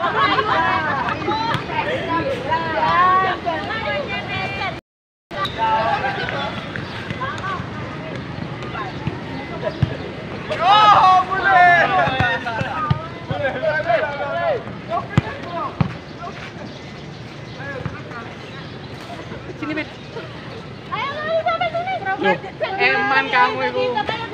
Sini, Bet. Ayo, sampai sini. Eman kamu itu.